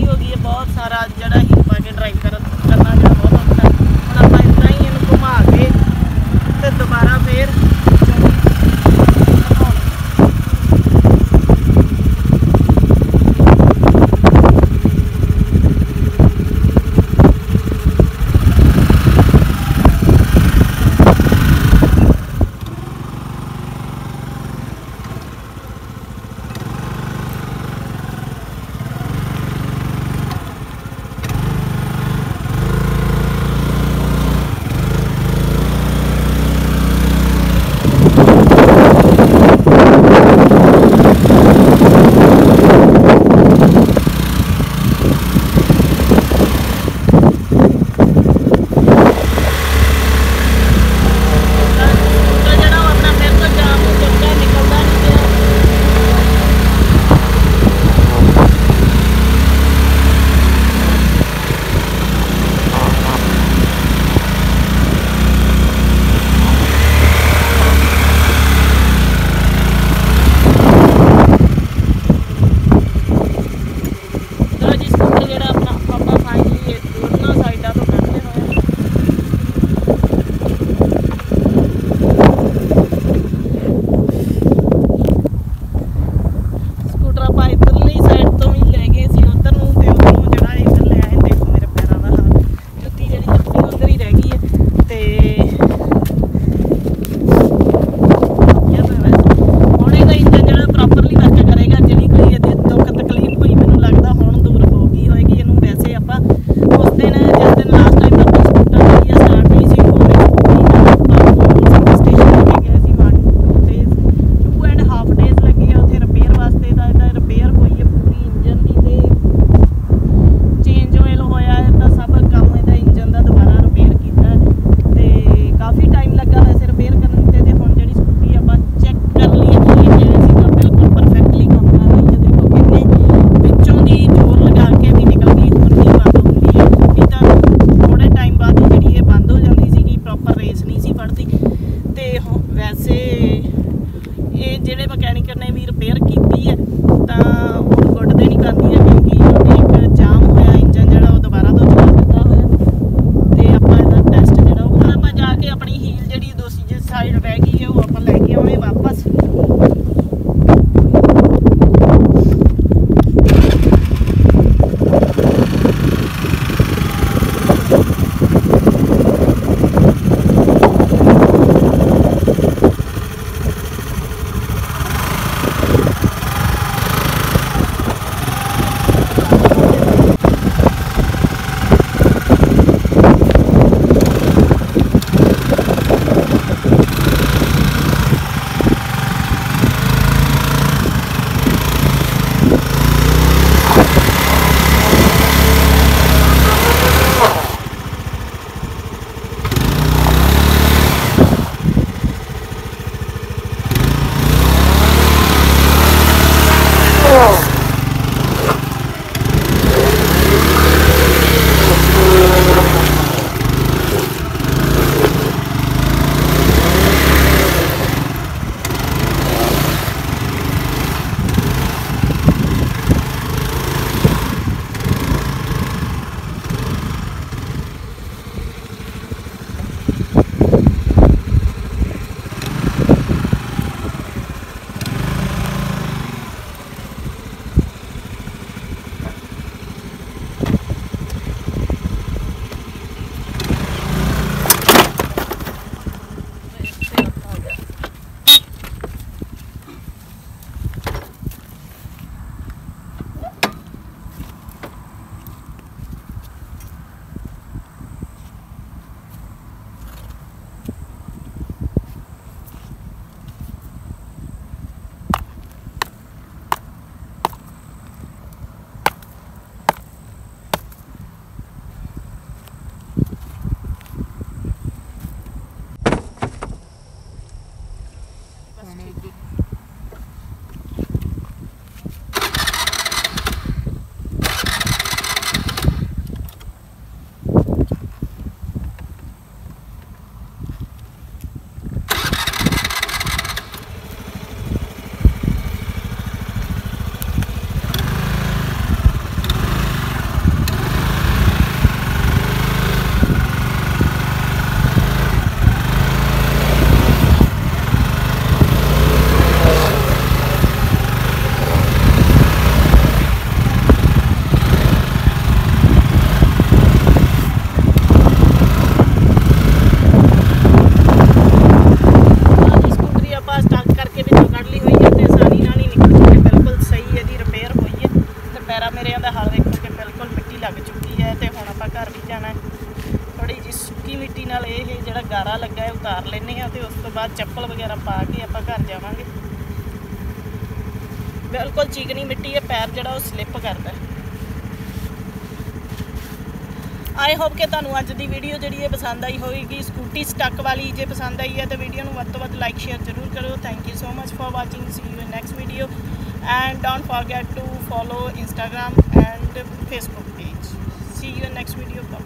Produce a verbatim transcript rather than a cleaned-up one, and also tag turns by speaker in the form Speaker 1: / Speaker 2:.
Speaker 1: हो गई है बहुत सारा जड़ा ही पा के ड्राइव कर करना जो बहुत औखा है। हम आप इतना ही इन घुमा के तो दोबारा फिर ਚੀਕੀ ਮਿੱਟੀ ਨਾਲ ਇਹ ਜਿਹੜਾ ਗਾਰਾ ਲੱਗਾ ਹੈ ਉਤਾਰ ਲੈਂਦੇ ਹਾਂ ਤੇ ਉਸ ਤੋਂ ਬਾਅਦ ਚੱਪਲ ਵਗੈਰਾ ਪਾ ਕੇ ਆਪਾਂ ਘਰ ਜਾਵਾਂਗੇ। ਬਿਲਕੁਲ ਚੀਕਣੀ ਮਿੱਟੀ ਹੈ, ਪੈਰ ਜਿਹੜਾ ਉਹ ਸਲਿੱਪ ਕਰਦਾ। आई होप कि तुहानूं अज दी वीडियो जिहड़ी है पसंद आई होएगी स्कूटी स्टक वाली। जे पसंद आई है तो वीडियो नूं वध तों वध लाइक शेयर जरूर करो। Thank you so much for watching, see you in next video and don't forget to follow Instagram and Facebook page. See you in next video.